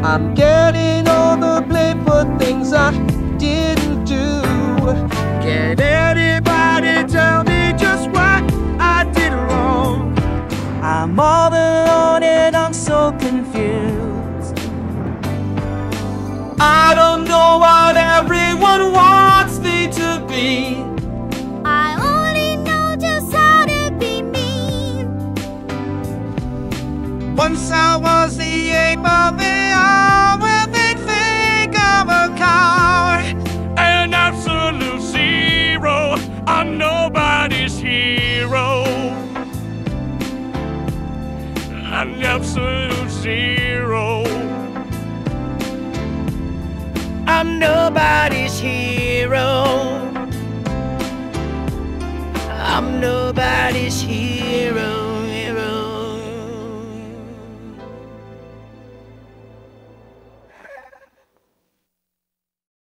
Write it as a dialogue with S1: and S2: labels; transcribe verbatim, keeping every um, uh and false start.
S1: I'm getting all the blame for things I didn't do. Can anybody tell me just what I did wrong? I'm all alone and I'm so confused. I don't know what everyone wants me to be.
S2: I only know just how to be mean.
S1: Once I was the ape of the hour, where they'd think I'm a coward,
S3: An absolute zero, I'm nobody's hero. An absolute zero,
S1: I'm nobody's hero. I'm nobody's hero.